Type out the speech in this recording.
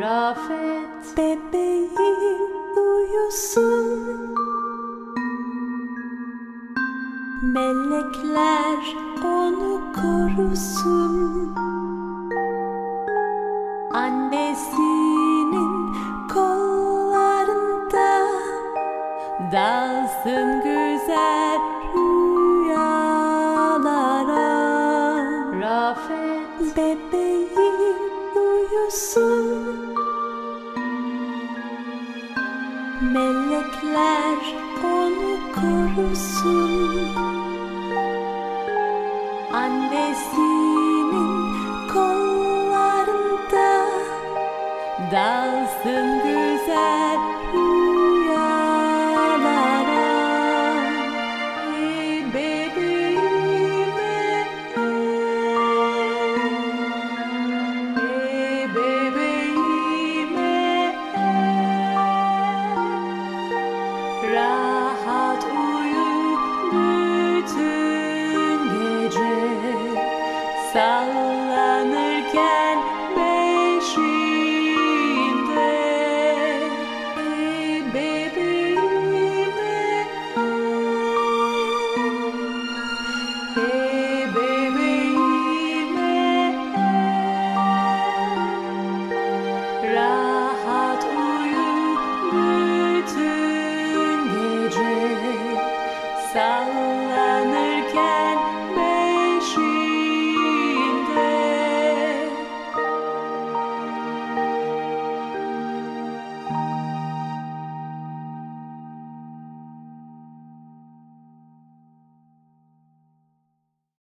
Rafet. Bebeğim uyusun, melekler onu korusun. Annesinin kollarında dalsın güzel rüyalara. Rafet. Bebeğim uyusun, melekler onu korusun. Annesinin kollarında dalsın güzel rüyalara. Bebeğime, bebeğime,